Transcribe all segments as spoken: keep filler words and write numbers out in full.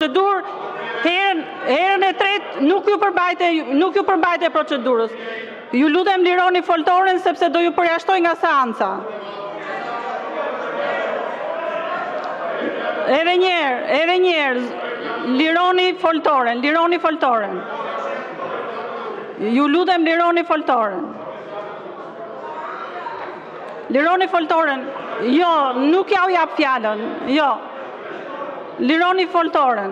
procedurë, herën, herën e tretë nuk ju përbajte, nuk ju përbajte procedurës. Ju lutem lironi foltoren sepse do ju përjashtoj nga seanca. Edhe njerë, edhe njerë, lironi foltoren, lironi foltoren. Ju lutem lironi foltoren. Lironi foltoren. Jo, nuk ja u jap fjallën. Jo. Lironi foltoren.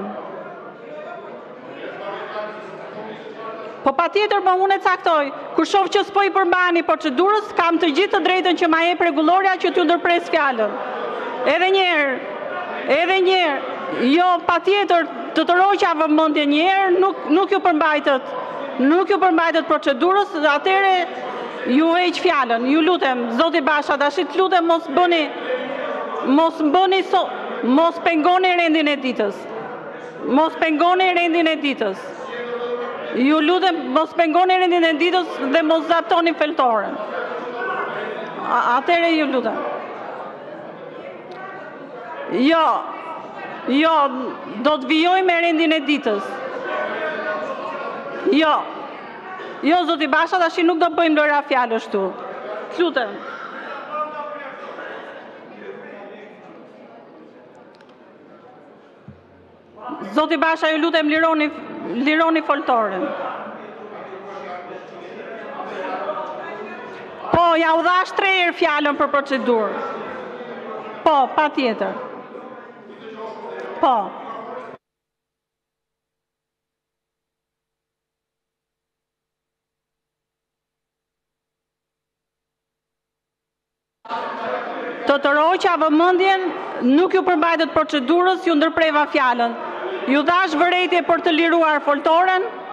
Po pa tjetër, po unë e caktoj. Kur shoh që s'po i përmbani procedurës, kam të gjithë të drejtën që ma jep rregulloria që t'ju ndërpres fjallën. Edhe njerë, edhe njerë, jo pa tjetër, të të roqa vëmendje njerë, nuk, nuk ju përmbajtët, nuk ju përmbajtët procedurës, atëre ju heq fjallën, ju lutem, zoti Basha, dashit lutem mos bëni, mos bëni, so, mos pengoni rendin e ditës, mos pengoni rendin e ditës. Ju lutem mos pengoni rendin e ditës dhe mos zaptoni feltoren. Atëre ju lutem. Jo, jo, do të vijoj me rendin e ditës. Jo, jo, zoti Basha, tash nuk do bëjmë lëra fjalësh këtu. Lutem. Zoti Basha, ju lutem lironi, lironi foltoren. Po, ja u dhash tre herë fjalën për procedurë. Po, pa tjetër. Po. Të të roqa vëmendjen, nuk ju përmbajtët procedurës, ju ndërpreva fjalën. Ju dhash vërejtje për të liruar foltoren,